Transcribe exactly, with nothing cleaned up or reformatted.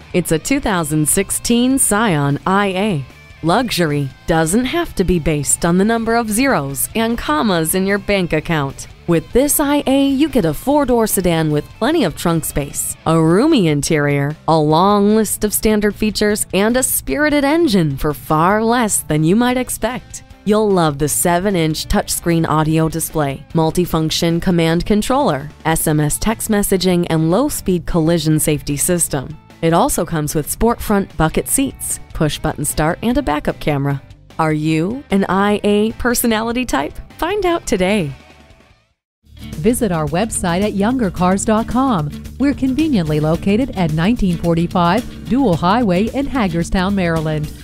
It's a two thousand sixteen Scion I A. Luxury doesn't have to be based on the number of zeros and commas in your bank account. With this I A, you get a four-door sedan with plenty of trunk space, a roomy interior, a long list of standard features, and a spirited engine for far less than you might expect. You'll love the seven inch touchscreen audio display, multifunction command controller, S M S text messaging, and low-speed collision safety system. It also comes with sport front bucket seats, push-button start, and a backup camera. Are you an I A personality type? Find out today. Visit our website at younger cars dot com. We're conveniently located at nineteen forty-five Dual Highway in Hagerstown, Maryland.